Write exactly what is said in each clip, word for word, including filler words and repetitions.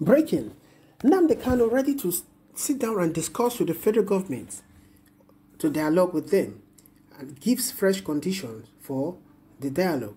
Breaking. Nnamdi Kanu ready to sit down and discuss with the federal government, to dialogue with them, and gives fresh conditions for the dialogue.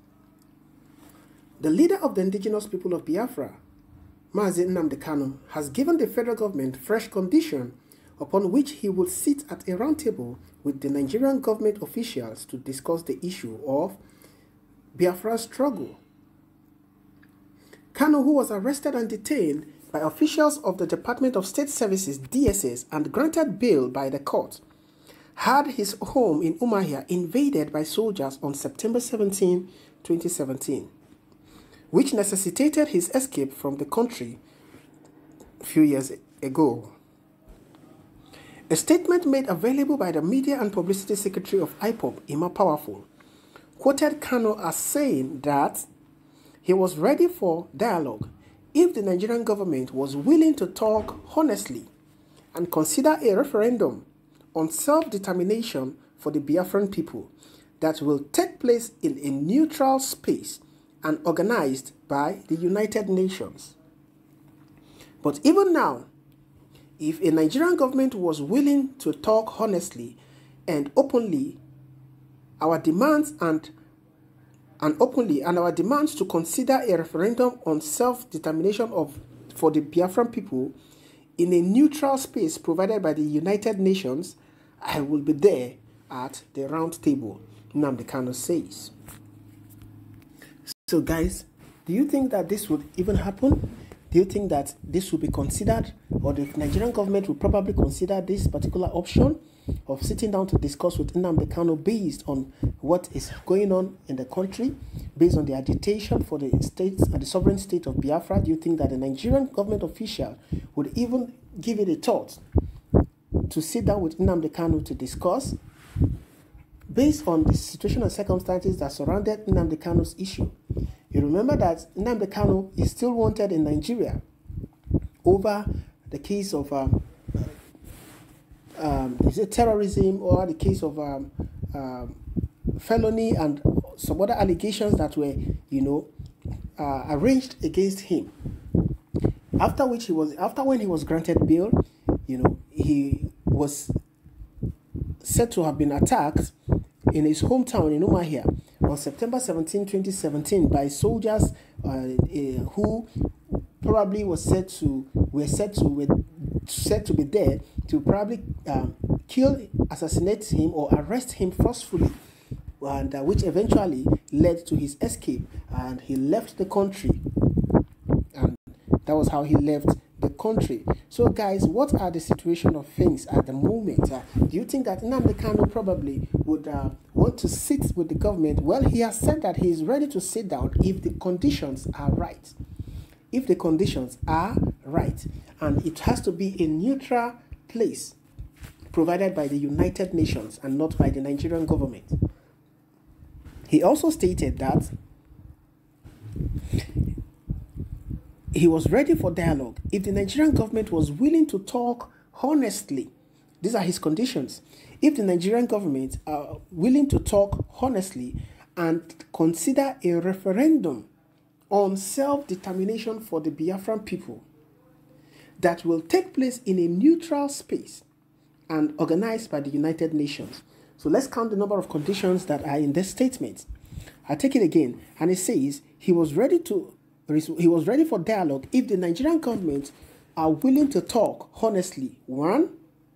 The leader of the indigenous people of Biafra, Mazi Nnamdi Kanu, has given the federal government fresh conditions upon which he will sit at a round table with the Nigerian government officials to discuss the issue of Biafra's struggle. Kanu, who was arrested and detained by officials of the Department of State Services D S S and granted bail by the court, had his home in Umuahia invaded by soldiers on September seventeenth, twenty seventeen, which necessitated his escape from the country a few years ago. A statement made available by the Media and Publicity Secretary of I P O B, Emma Powerful, quoted Kanu as saying that he was ready for dialogue if the Nigerian government was willing to talk honestly and consider a referendum on self-determination for the Biafran people that will take place in a neutral space and organized by the United Nations. But even now, if a Nigerian government was willing to talk honestly and openly, our demands and and openly and our demands to consider a referendum on self-determination of for the Biafran people in a neutral space provided by the United Nations, I will be there at the round table, Nnamdi Kanu says. So guys, do you think that this would even happen? Do you think that this will be considered, or the Nigerian government will probably consider this particular option of sitting down to discuss with Nnamdi Kanu based on what is going on in the country, based on the agitation for the states and the sovereign state of Biafra? Do you think that the Nigerian government official would even give it a thought to sit down with Nnamdi Kanu to discuss based on the situation and circumstances that surrounded Nnamdi Kanu's issue? You remember that Nnamdi Kanu is still wanted in Nigeria over the case of um, um, is it terrorism, or the case of um, um, felony and some other allegations that were, you know, uh, arranged against him. After which he was, after when he was granted bail, you know, he was said to have been attacked in his hometown in Umuahia on September seventeenth, twenty seventeen, by soldiers uh, uh, who probably was said to were said to were said to be there to probably um, kill, assassinate him, or arrest him forcefully, and uh, which eventually led to his escape, and he left the country, and that was how he left the country. So guys, what are the situation of things at the moment? Uh, do you think that Nnamdi Kanu probably would uh, want to sit with the government? Well, he has said that he is ready to sit down if the conditions are right. If the conditions are right, and it has to be a neutral place provided by the United Nations and not by the Nigerian government. He also stated that he was ready for dialogue if the Nigerian government was willing to talk honestly. These are his conditions. If the Nigerian government are willing to talk honestly and consider a referendum on self-determination for the Biafran people that will take place in a neutral space and organized by the United Nations. So let's count the number of conditions that are in this statement. I take it again, and it says he was ready to he was ready for dialogue if the Nigerian government are willing to talk honestly, one,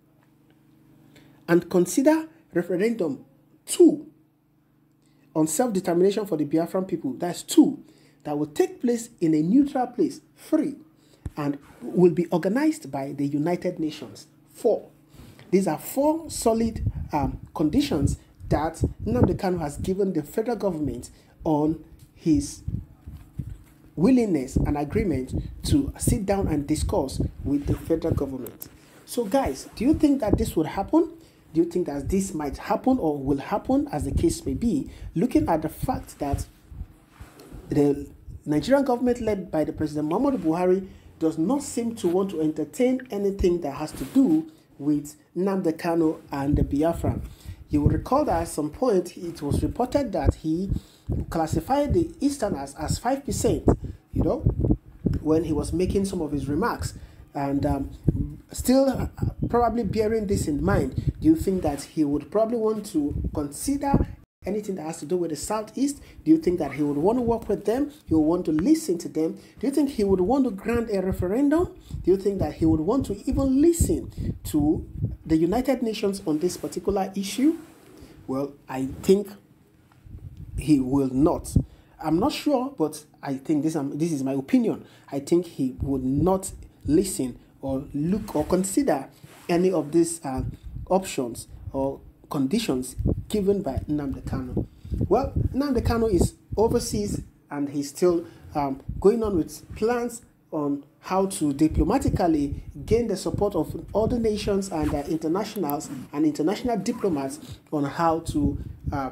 and consider referendum, two, on self-determination for the Biafran people, that's two, that will take place in a neutral place, three, and will be organized by the United Nations, four. These are four solid um, conditions that Nnamdi Kanu has given the federal government on his willingness and agreement to sit down and discuss with the federal government. So guys, do you think that this would happen? Do you think that this might happen or will happen, as the case may be, looking at the fact that the Nigerian government led by the President Muhammadu Buhari does not seem to want to entertain anything that has to do with Nnamdi Kanu and the Biafran. You will recall that at some point it was reported that he classified the Easterners as five percent, you know, when he was making some of his remarks. And um, still uh, probably bearing this in mind, do you think that he would probably want to consider anything that has to do with the Southeast? Do you think that he would want to work with them? He would want to listen to them? Do you think he would want to grant a referendum? Do you think that he would want to even listen to the United Nations on this particular issue? Well, I think he will not. I'm not sure, but I think this, um, this is my opinion. I think he would not listen or look or consider any of these uh, options or conditions given by Nnamdi Kanu. Well, Nnamdi Kanu is overseas and he's still um, going on with plans on how to diplomatically gain the support of other nations and uh, internationals and international diplomats on how to uh,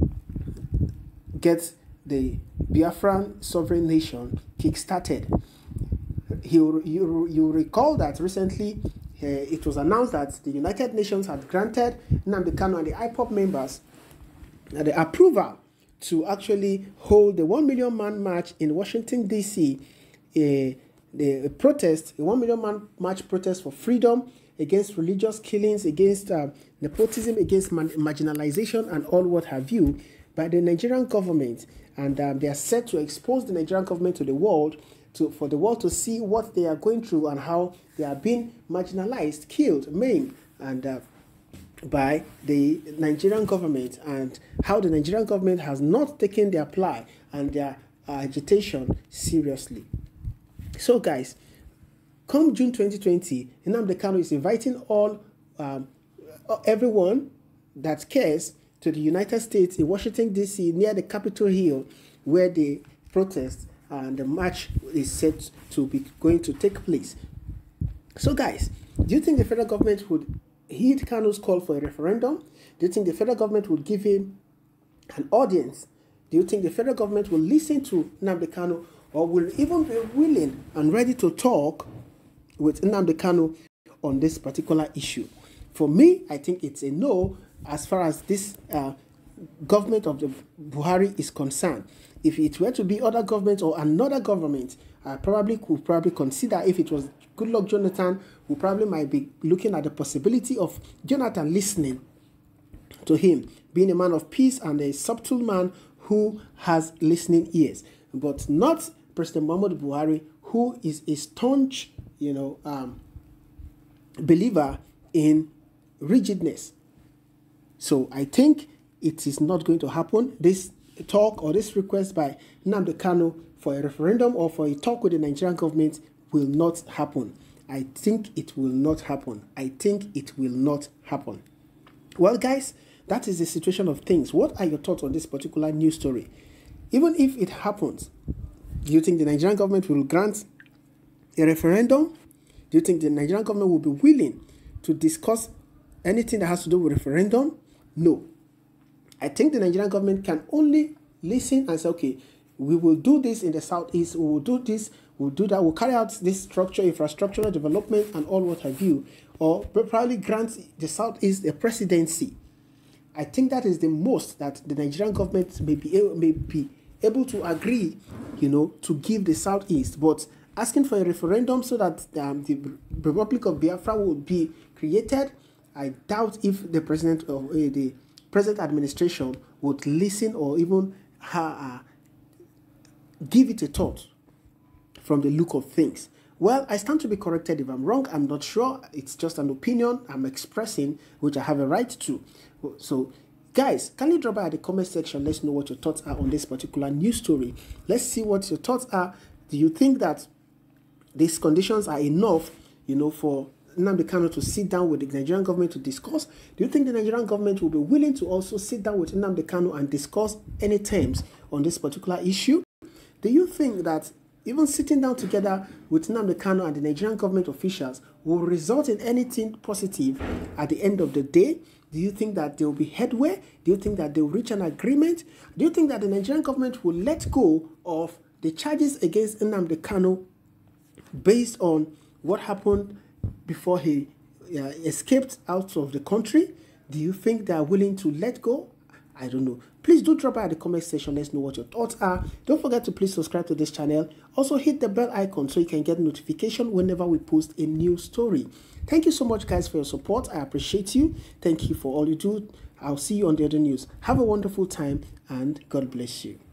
get the Biafran sovereign nation kick-started. You, you, you recall that recently uh, it was announced that the United Nations had granted Nnamdi Kanu and the I P O B members uh, the approval to actually hold the one million man march in Washington, D C, a, a protest, a one million man march protest for freedom, against religious killings, against uh, nepotism, against man marginalization and all what have you, by the Nigerian government. And um, they are set to expose the Nigerian government to the world, to, for the world to see what they are going through and how they are being marginalized, killed, maimed, and uh, by the Nigerian government, and how the Nigerian government has not taken their plight and their uh, agitation seriously. So guys, come June twenty twenty, Nnamdi Kanu is inviting all, um, everyone that cares to the United States in Washington, D C, near the Capitol Hill, where the protest and the march is set to be going to take place. So guys, do you think the federal government would heed Kanu's call for a referendum? Do you think the federal government would give him an audience? Do you think the federal government will listen to Nnamdi Kanu, or will even be willing and ready to talk with Nnamdi Kanu on this particular issue? For me, I think it's a no as far as this uh, government of the Buhari is concerned. If it were to be other government or another government, I probably could probably consider, if it was Goodluck Jonathan, who probably might be looking at the possibility of Jonathan listening to him, being a man of peace and a subtle man who has listening ears, but not President Muhammadu Buhari, who is a staunch, you know, um, believer in rigidness. So I think it is not going to happen. This talk or this request by Nnamdi Kanu for a referendum or for a talk with the Nigerian government will not happen. I think it will not happen. I think it will not happen. Well, guys, that is the situation of things. What are your thoughts on this particular news story? Even if it happens, do you think the Nigerian government will grant a referendum? Do you think the Nigerian government will be willing to discuss anything that has to do with referendum? No. I think the Nigerian government can only listen and say, okay, we will do this in the Southeast, we will do this, we'll do that, we'll carry out this structure, infrastructural development and all what have you, or probably grant the Southeast a presidency. I think that is the most that the Nigerian government may be able, may be able to agree, you know, to give the Southeast. But asking for a referendum so that um, the Republic of Biafra will be created, I doubt if the president of uh, the present administration would listen or even uh, give it a thought from the look of things. Well, I stand to be corrected if I'm wrong. I'm not sure. It's just an opinion I'm expressing, which I have a right to. So, guys, can you drop by at the comment section? Let's know what your thoughts are on this particular news story. Let's see what your thoughts are. Do you think that these conditions are enough, you know, for Nnamdi Kanu to sit down with the Nigerian government to discuss? Do you think the Nigerian government will be willing to also sit down with Nnamdi Kanu and discuss any terms on this particular issue? Do you think that even sitting down together with Nnamdi Kanu and the Nigerian government officials will result in anything positive at the end of the day? Do you think that there will be headway? Do you think that they will reach an agreement? Do you think that the Nigerian government will let go of the charges against Nnamdi Kanu based on what happened before he uh, escaped out of the country? Do you think they are willing to let go? I don't know. Please do drop by the comment section. Let's know what your thoughts are. Don't forget to please subscribe to this channel. Also hit the bell icon so you can get notification whenever we post a new story. Thank you so much, guys, for your support. I appreciate you. Thank you for all you do. I'll see you on the other news. Have a wonderful time and God bless you.